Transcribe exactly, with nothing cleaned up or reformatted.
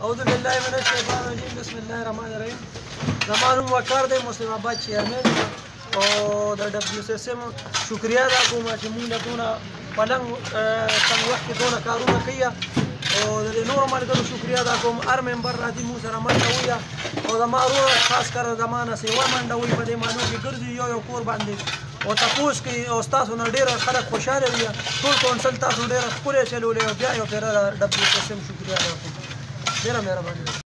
اعوذ بالله من الشیطان الرجیم بسم الله الرحمن الرحیم. زما نوم وقار دی، مسلم آباد چیرمن او د ډبلیو سی اس ام شکریه ادا کوم چې موږ له دونه په لنډ کم وخت کې دونه کارونه کوي او د نورو ملګرو شکریه ادا کوم. هر ممبر راځي موږ سره منډه ووایه او زما ورور خاص کر زما نه سیوا منډه وایي په دې مالو کې ګرځي یو یو کور باندې او تپوس کوي او ستاسو نه ډېره خلک خوشحاله وي. ټول کونسل تاسو ډېره ښکلې چلولې او بیا یو پېره ډبلیو سی اس ام شکریه ادا کوم. ډېره مهرباني.